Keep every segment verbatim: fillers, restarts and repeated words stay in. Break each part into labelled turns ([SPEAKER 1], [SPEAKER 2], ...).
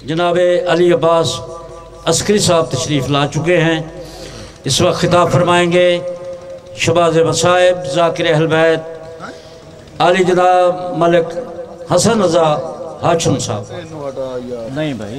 [SPEAKER 1] جناب علی عباس عسکری صاحب تشریف لا چکے ہیں، اس وقت خطاب فرمائیں گے شباز مصائب ذاکر اہل بیت علی جناب ملک حسن رضا ہاشم صاحب۔
[SPEAKER 2] نہیں بھائی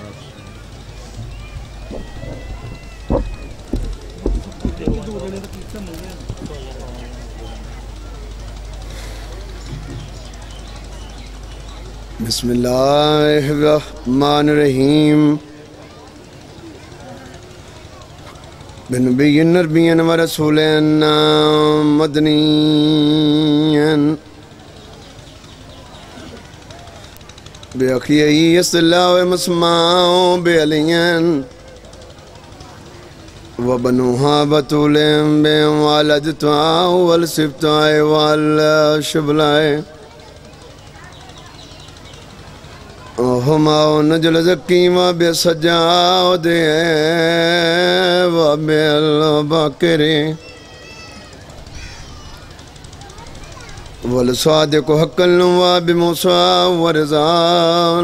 [SPEAKER 3] بسم اللہ الرحمن الرحیم بنبی نربی و رسول مدنی بے اخیئی صلی اللہ و مسمع بے علین و بنوہا بطولیم بے والدتوا والسبتائے والشبلائے ہما نجل زکیم و بے سجاو دے و بے الباکرے والصادق حقل و بے موسیٰ و رضان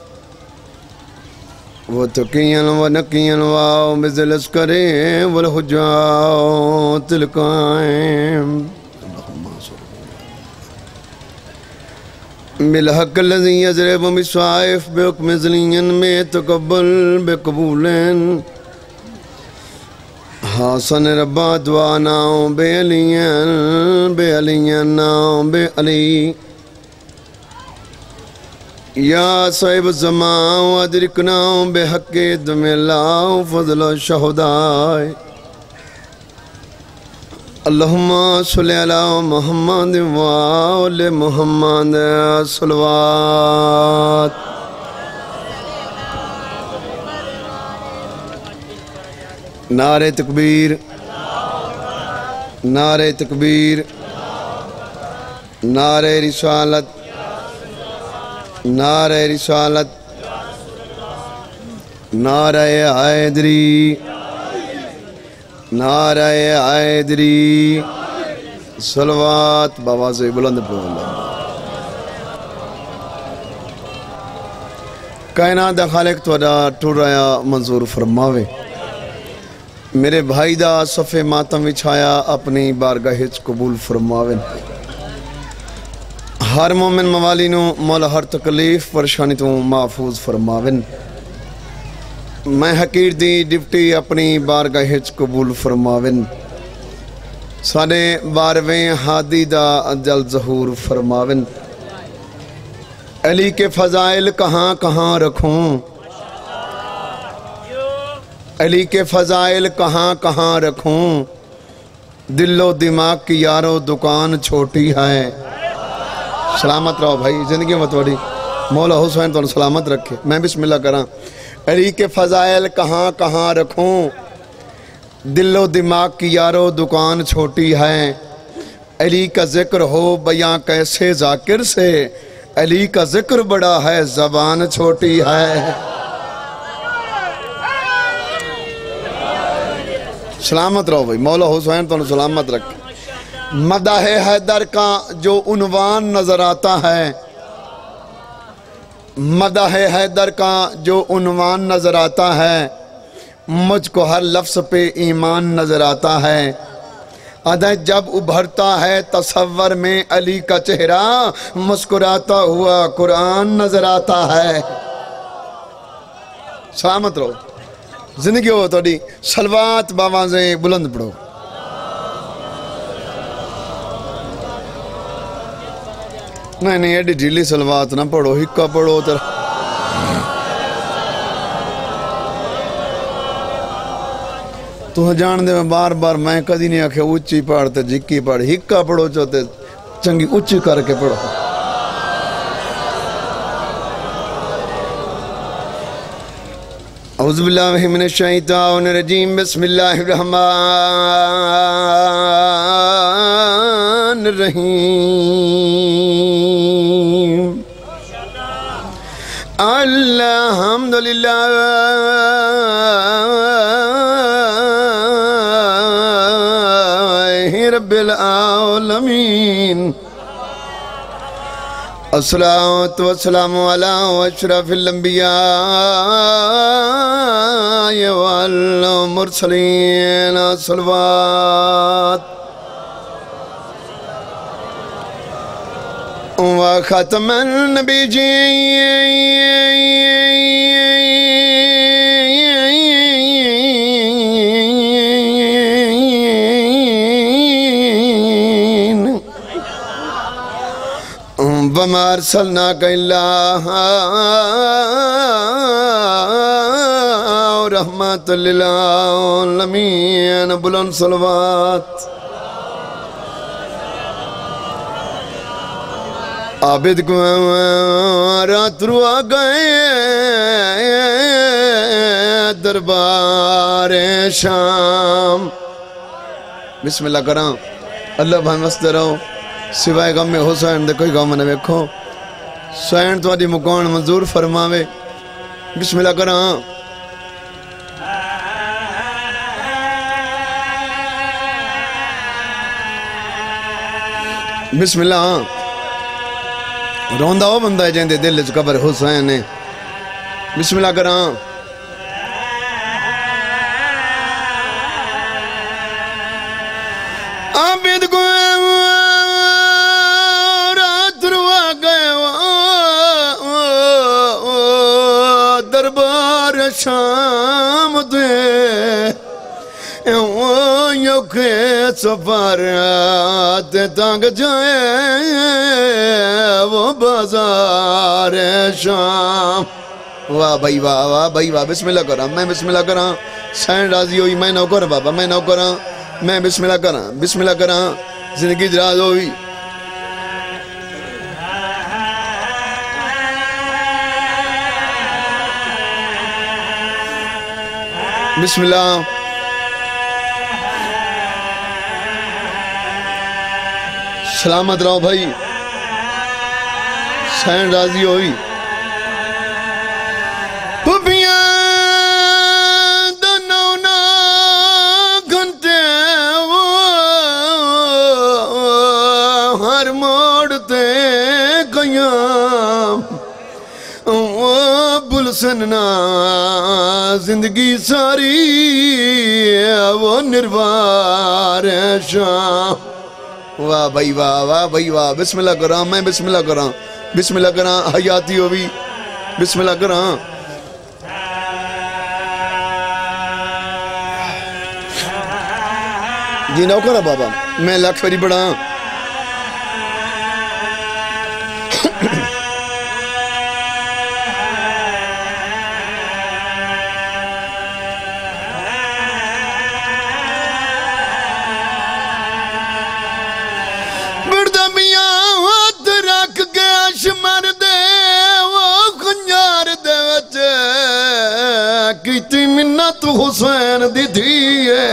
[SPEAKER 3] و تقین و نقین و بزل اسکرے والحجاو تلقائم بالحق الذي يضرب بالسيف بحكم ذليا میں تقبل بقبولين حسن ربا دعانا بعليا بعليا بعلي يا صاحب الزمان وادركنا بحق دم الله فضل الشهداء اللہم صلی علی محمد و آل محمد صلوات نعرہ تکبیر نعرہ تکبیر نعرہ رسالت نعرہ رسالت نعرہ حیدری نعرہ حیدری صلوات بابا سے بلند پڑھو۔ کائنات دا خالق توڑا ٹور رہا منظور فرماوے، میرے بھائی دا صفِ ماتم وچھایا اپنی بارگاہ قبول فرماوے، ہر مومن موالی نو مولا ہر تکلیف پریشانی تو محفوظ فرماوے، میں حقیر دی ڈپٹی اپنی بارگاہ قبول فرماون، ساڑے بارویں ہادی دا جل ظہور فرماون، علی کے فضائل کہاں کہاں رکھوں، علی کے فضائل کہاں کہاں رکھوں، دل و دماغ کی یارو دکان چھوٹی ہے۔ سلامت رہو بھائی، زندگی متوڑی مولا حسین تو سلامت رکھے۔ میں بسم اللہ کراں۔ علی کے فضائل کہاں کہاں رکھوں، دل و دماغ کی یارو دکان چھوٹی ہے، علی کا ذکر ہو بیاں کیسے ذاکر سے، علی کا ذکر بڑا ہے زبان چھوٹی ہے۔ سلامت رہو بھائی، مولا حسین تو سلامت رکھے۔ مدح حیدر کا جو عنوان نظر آتا ہے، مدح حیدر کا جو عنوان نظر آتا ہے، مجھ کو ہر لفظ پہ ایمان نظر آتا ہے، ادھے جب ابھرتا ہے تصور میں علی کا چہرہ، مسکراتا ہوا قرآن نظر آتا ہے۔ سلامت رہو، زندگی ہو توڑی صلوات باوازیں بلند پڑھو۔ نہیں نہیں ایڈی ڈھیلی صلوات نہ پڑھو، ہکا پڑھو تر تو جان دے میں بار بار میں کدی نہیں آکھے اچھی پڑھتے جھکی پڑھ، ہکا پڑھو چاہتے چنگی اچھی کر کے پڑھو۔ اعوذ باللہ من الشیطان الرجیم، بسم اللہ الرحمن الرحیم۔ الحمدللہ رب العالمین، الصلاة والسلام على أشرف الأنبياء والمرسلين الصلوات وخاتم النبيين وما أرسلناك إلا رحمة للعالمين بلند صلوات عابد کو رات روا گئے دربار شام بسم اللہ کرام اللہ بھائی مست رہو سوائے غم میں حسین دے کوئی غم نہ ویکھو سین تواڈی مکان منظور فرماوے بسم اللہ کرام بسم اللہ روندہ ہو بندہ ہے جہندے دل اس قبر حسین ہے بسم اللہ کرام عابد کو رات روا گئے دربار شام دے یوکے سفارات تانگ جائے وہ بازار شام واہ بھائی واہ واہ بھائی واہ بسم اللہ کرام میں بسم اللہ کرام سین راضی ہوئی میں نو کرا بابا میں نو کرا میں بسم اللہ کرا بسم اللہ کرا زندگی دراز ہوئی بسم اللہ سلامت رہو بھائی سین راضی ہوئی پھپیاں دونوں نا گھنٹے وہ ہر موڑتے قیام وہ بلسننا زندگی ساری وہ نروار شام واہ بھائی واہ واہ بھائی واہ بسم اللہ کرام میں بسم اللہ کرام بسم اللہ کرام حیاتی ہوئی بسم اللہ کرام جی نو کرا بابا میں لاکھ فری بڑھا کیتی منت حسین دی دھیے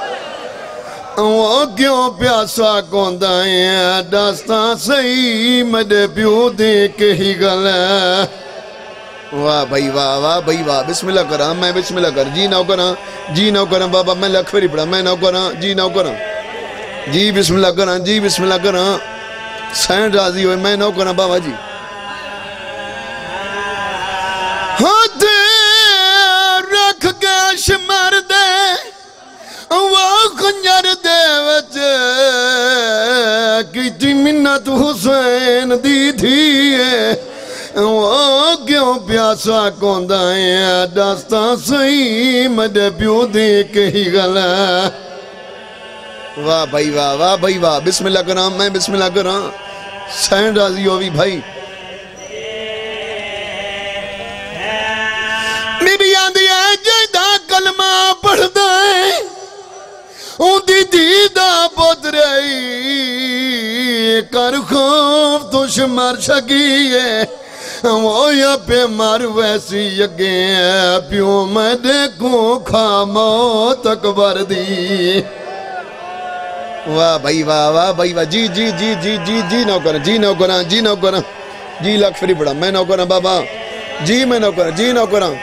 [SPEAKER 3] وہ کیوں پیاسا کوندائیں داستان صحیح مدے پیو دے کے ہی گلے واہ بھائی واہ واہ بھائی واہ بسم اللہ کرام میں بسم اللہ کر جی نو کرام جی نو کرام بابا میں لکھ فری پڑا میں نو کرام جی نو کرام جی بسم اللہ کرام جی بسم اللہ کرام سین راضی ہوئے میں نو کرام بابا جی شمار دے وہ خنجر دے وچے کیتی منت حسین دی دھیے وہ کیوں پیاسا کوندائیں داستان صحیح مدے پیو دے کے ہی گلے واہ بھائی واہ واہ بھائی واہ بسم اللہ کرام میں بسم اللہ کرام سین راضی ہوئی بھائی بی بی آندھی ہے جیدہ کلمہ پڑھ دائیں اون دی دیدہ بود رہی کر خوف تو شمار شگیے وہ یا پہ مار ویسی یگیں پیوں میں دیکھوں کھا موت اکبر دی واہ بھائی واہ واہ بھائی واہ جی جی جی جی جی جی نو کریں جی نو کریں جی نو کریں جی لاکھ فری پڑا میں نو کریں بابا جی میں نو کریں جی نو کریں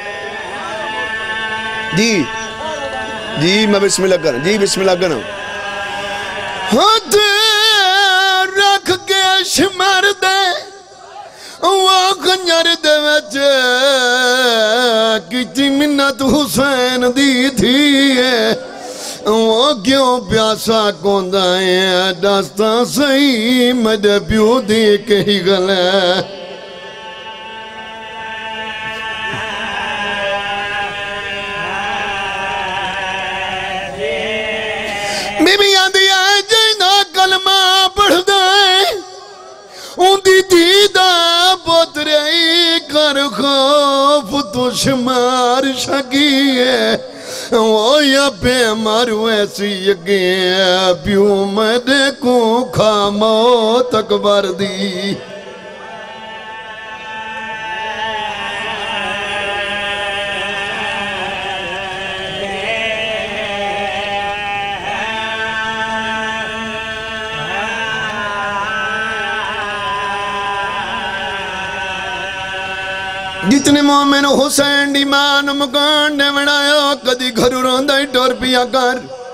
[SPEAKER 3] جی جی میں بسم اللہ کریں جی بسم اللہ کریں ہاتھ رکھ کے شمار دے وہ کنجر دے وچے کیتی منت حسین دی تھی ہے وہ کیوں پیاسا کوندا ہے دستا صحیح مجھے پیو دی کہی گلے بی بی آدھی آئے جینا کلمہ پڑھ دائیں ان دی دیدہ پترئی کر خوف تو شمار شکی ہے وہ یا پہ مارو ایسی یکی ہے پیو میں دیکھوں کھا موت اکبر دی جتنے مومن حسین دی مان مکان نے بنایا کدی گھر روندہ ہی ٹور پیا کر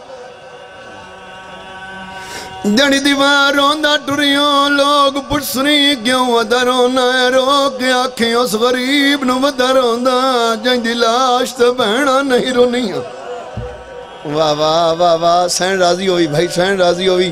[SPEAKER 3] جڑی دیوار روندہ ٹوریوں لوگ پڑسنی کیوں ودہ رونا ہے رو کے آنکھیں اس غریب نو ودہ روندہ جائیں دی لاش تو بہنا نہیں رونی واہ واہ واہ واہ سین راضی ہوئی بھائی سین راضی ہوئی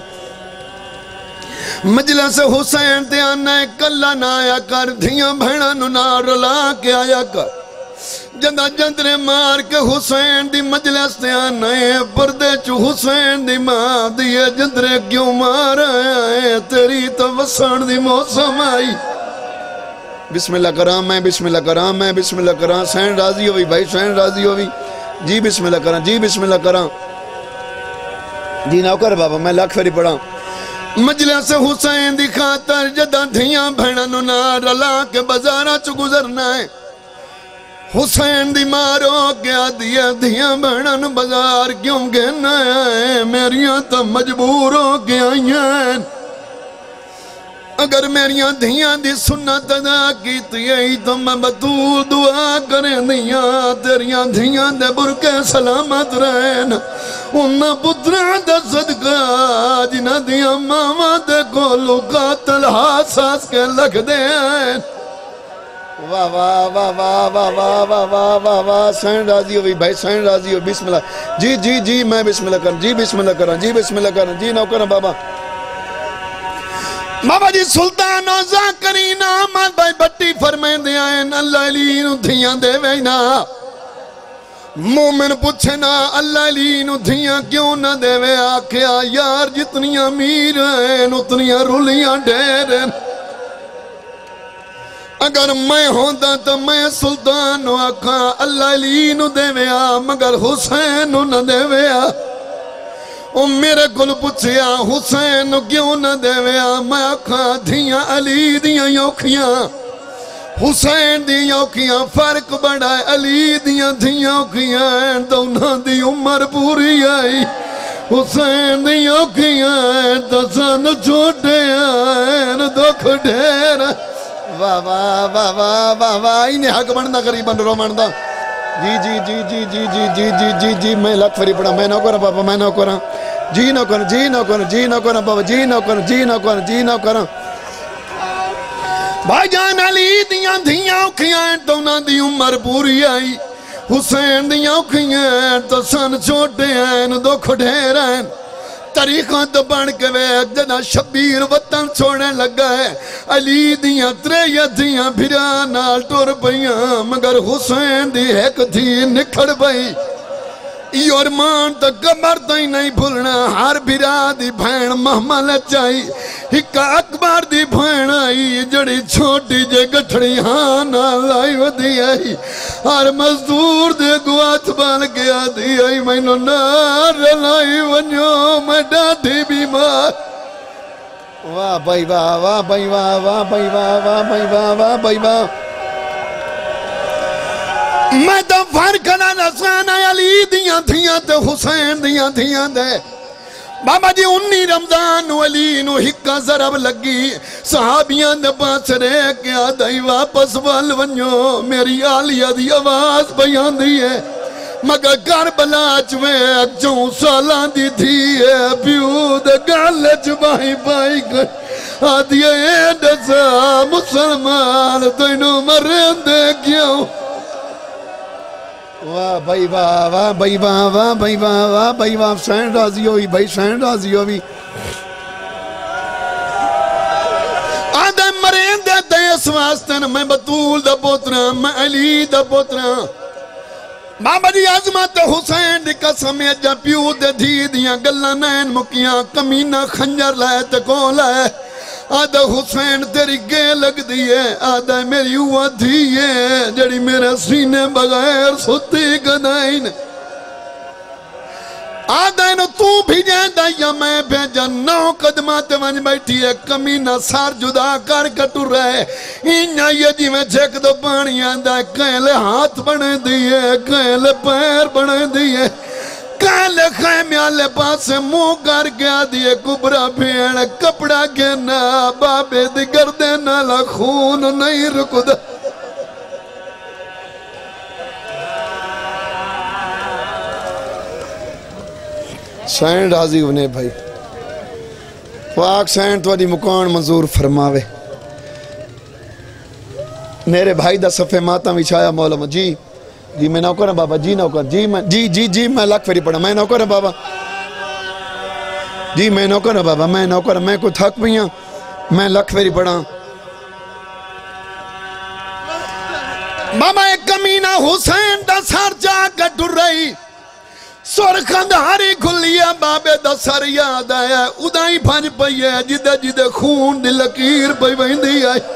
[SPEAKER 3] مجلس حسین تے آنا ہے کلا نہ آیا کر دھیاں بھیڑا نو نہ رلا کے آیا کر جندہ جندرے مار کے حسین دی مجلس تے آنا ہے پردے چو حسین دی ماں دیئے جندرے کیوں مار آیا ہے تیری تو وسان دی موسم آئی بسم اللہ کرام میں بسم اللہ کرام میں بسم اللہ کرام سین راضی ہوئی بھائی سین راضی ہوئی جی بسم اللہ کرام جی بسم اللہ کرام جی نوکر بابا میں لاکھ فیری پڑھا مجلس حسین دی خاطر جدہ دھیاں بھیڑا نو نار رلا کے بزارہ چو گزرنا ہے حسین دی مارو کیا دیا دھیاں بھیڑا نو بزار کیوں گھنا ہے میریاں تو مجبور ہو گیا ہیں اگر میریاں دھیاں دی سنت ادا کیتی ہے تو میں بطول دعا کریں دیاں تیریاں دھیاں دے برکے سلامت رہن انہا پترہ دے صدقہ جنہ دیاں ماما دے کولو قاتل حاساس کے لکھ دے ہیں واہ واہ واہ واہ واہ واہ واہ واہ واہ واہ سین راضی ہوئی بھائی سین راضی ہوئی بسم اللہ جی جی جی میں بسم اللہ کرن جی بسم اللہ کرن جی بسم اللہ کرن جی نو کرن بابا بابا جی سلطان و زاکرین آمد بھائی بٹی فرمائیں دے آئین اللہ علیہ دھیاں دے وینا مومن پوچھنا اللہ علیہ دھیاں کیوں نہ دے وے آکھیا یار جتنیاں میر ہیں اتنیاں رولیاں ڈیر ہیں اگر میں ہوندہ تو میں سلطان و آکھا اللہ علیہ دے وے آ مگر حسین نہ دے وے آ او میرے کل پچھیا حسین کیوں نہ دے ویا میں آکھا دھیاں علی دیاں یوکھیاں حسین دی یوکھیاں فرق بڑا ہے علی دیاں دھیاں یوکھیاں ہیں تو انہاں دی عمر پوری آئی حسین دی یوکھیاں ہیں تو سن چھوٹے آئین دکھ ڈھیر واہ واہ واہ واہ واہ واہ انہیں حق بندہ قریباً رو مندہ جی جی جی جی جی جی جی جی جی جی میں لکھ فری پڑھا میں نو کرا پاپا میں نو کرا جی نو کرا جی نو کرا جی نو کرا پاپا جی نو کرا جی نو کرا جی نو کرا بھائی جان علی دیاں دھیاں اکھیاں تو نہ دی عمر پوری آئی حسین دیاں اکھیاں تو سن چھوٹے ہیں دکھ ڈھیر ہیں طریقہ تو بڑھ کے ویک جنا شبیر وطن چھوڑنے لگا ہے علی دیاں تریہ دیاں بھرا نال ٹور پئیاں مگر حسین دی ایک تھی نکھڑ پئی اور مان تو کمر تو ہی نہیں بھولنا ہر بھرا دی بھین محمل چاہی ہکا اکبر دی بھین آئی جڑی چھوٹی جے گٹھڑی ہاں نہ لائی ودی آئی ہر مزدور دے گوات بان گیا دی آئی میں نو نار لائی ونیو میں ڈاڈی بیمار واہ بھائی واہ واہ بھائی واہ واہ بھائی واہ واہ بھائی واہ واہ بھائی واہ میں تو فرقنا نسانا علی دیاں دیاں تے حسین دیاں دیاں دے بابا جی انی رمضان علی نو ہکا ضرب لگی صحابیاں دے پاس رہ کے آدھائی واپس وال ونیو میری آلیہ دی آواز بیان دی ہے مگر کربلا چوے چون سالان دی تھی ہے پیو دے گالے چبائی بائی کر آدیا اے دسا مسلمان تینوں مرین دے کیوں واہ بھائی واہ واہ بھائی واہ واہ بھائی واہ واہ بھائی واہ حسین راضی ہوئی بھائی حسین راضی ہوئی آدھے مرین دے دے اس واسطن میں بطول دا پوترا میں علی دا پوترا بابا جی عظمت حسین دی قسم جا پیو دے دھی دیاں گلہ نین مکیاں کمینہ خنجر لائے تے کون لائے آدھا حسین تیری گے لگ دیئے آدھا میری ہوا دھیئے جڑی میرے سینے بغیر ستی گنائن آدھا انہوں تو بھی جائندہ یا میں بھیجا نو قدمات ونج بیٹھی ہے کمینہ سار جدا کر کٹو رہے انہا یہ جی میں جھک دو پانی آدھا کہلے ہاتھ بنے دیئے کہلے پیر بنے دیئے کہلے خیمیالے پاس مو کر گیا دیئے کبرا بھیڑ کپڑا گینا بابے دی گردے نالا خون نہیں رکو دا سین راضی ہونے بھائی پاک سین تو دی مکان منظور فرماوے میرے بھائی دا صفحے ماتا وچھایا مولا جی جی میں نوکر ہیں بابا جی نوکر جی میں جی جی جی میں لکھ فیری پڑھا میں نوکر ہیں بابا جی میں نوکر ہیں بابا میں نوکر ہیں میں کوئی تھک بھی ہوں میں لکھ فیری پڑھا بابا ایک کمینہ حسین دا سر جا کر ڈر رہی سرخنداری کھلیا بابے دا سر یاد آیا ادائی پھنج پئی ہے جدے جدے خون دی لکیر پئی ویندی آئی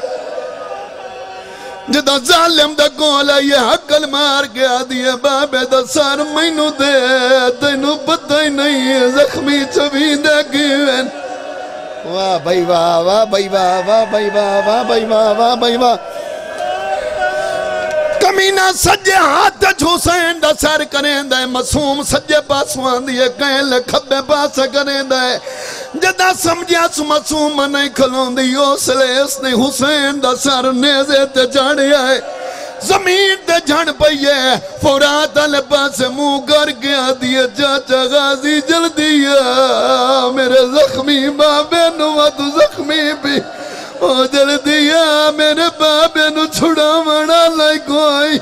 [SPEAKER 3] جدہ ظالم دا گولا یہ حقل مار گیا دیئے بابے دا سر مینو دے تینو پتہ ہی نہیں ہے زخمی چوی دے گیوین واہ بھائی واہ واہ بھائی واہ واہ بھائی واہ واہ بھائی واہ واہ بھائی واہ کمینہ سجے ہاتھ حسین دا سر کریں دے مسوم سجے پاسوان دیئے کہل کھبے پاس کریں دے جدہ سمجھیا سو مسوم نہیں کھلون دی اوسلے اس نے حسین دا سر نیزے تے جھاڑے آئے زمین تے جھڑ پئیے فورات علی پاس مو گر گیا دیئے چاچا غازی جلدی ہے میرے زخمی بابے نوات زخمی بھی او جلدی ہے میرے بابے نو چھڑا مڑا لائی کوئی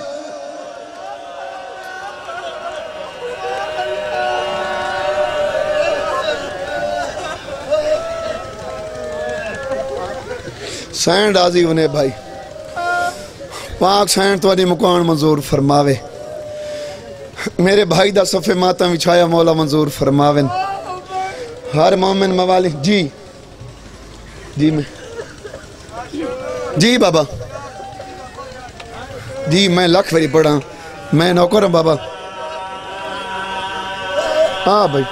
[SPEAKER 3] سین راضی ہونے بھائی پاک سین تو مکان منظور فرماوے میرے بھائی دا صفحے ماتا وچھایا مولا منظور فرماوے ہر مومن موالی جی جی میں جی بابا جی میں لکھ فیری پڑھا میں نوکر ہوں بابا ہاں بھائی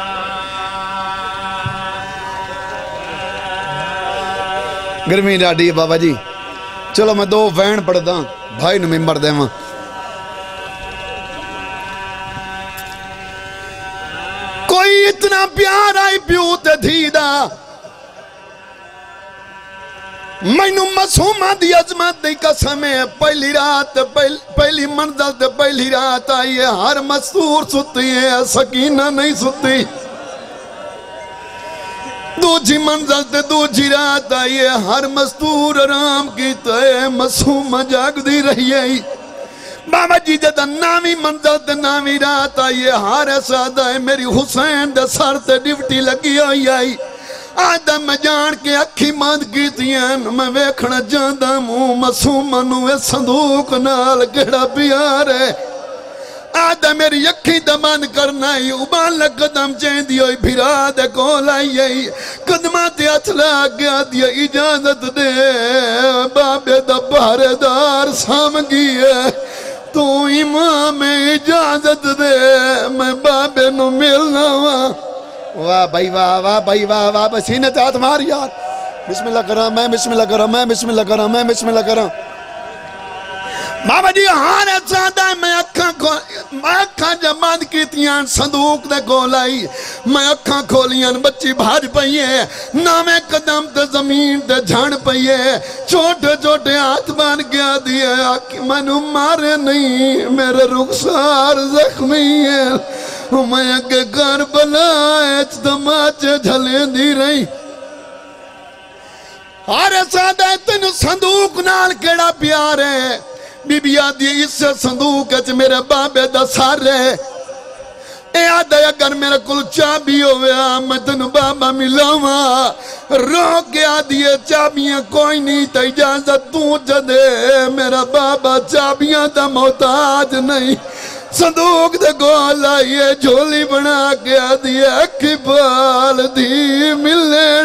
[SPEAKER 3] گرمی ڈاڈی ہے بابا جی چلو میں دو وین پڑھ دا بھائی نو ممبر دے ماں کوئی اتنا پیار آئی پیوتے دھیدہ مینو مسومہ دی عظمت دی قسم ہے پہلی رات پہلی منزل تے پہلی رات آئی ہے ہر مستور ستی ہے سکینہ نہیں ستی دوجی منزل تے دوجی رات آئی ہے ہر مستور آرام کی تے مسومہ جاگ دی رہی ہے بابا جی جدہ نامی منزل تے نامی رات آئی ہے ہر سادہ ہے میری حسین دے سر تے ڈیوٹی لگی آئی آئی آدھا میں جان کے اکھی ماند کی تیاں میں ویکھنا جاندہ موں مسومنو اے صندوق نال گھڑا پیار ہے آدھا میری اکھی دمان کرنا ہی ابان لقدم چین دیوئی بھیرا دے کولائی ہے قدمات اچھلا گیا دیا اجازت دے بابے دا بہردار سامگی ہے تو امام اجازت دے میں بابے نو ملنا ہوا واہ بھائی واہ واہ بھائی واہ واہ بھائی سینے تیات مار یار بسم اللہ کرا میں بسم اللہ کرا میں بسم اللہ کرا میں بسم اللہ کرا بابا جی ہانے چاہتا ہے میں اکھاں کھول میں اکھاں جماعت کی تیان صندوق دے گولائی میں اکھاں کھولیاں بچی بھاج پئیے نامے قدم تے زمین تے جھاڑ پئیے چھوٹے چھوٹے ہاتھ بان گیا دیئے آکھ منو مارے نہیں میرے رخسار زخمی ہے میں اگے گھر بلائے دماچے جھلیں دی رہی آرے سادہ تین صندوق نال کیڑا پیار ہے بی بی آدھی اس صندوق اچھ میرے بابے دا سارے اے آدھا اگر میرے کل چابی ہوئے میں تنو بابا ملاوا رو کے آدھی چابیاں کوئی نہیں تا اجازت تو جدے میرا بابا چابیاں دا محتاج نہیں صندوق دے گول آئیے جھولی بنا کے آدھی اکبال دی ملے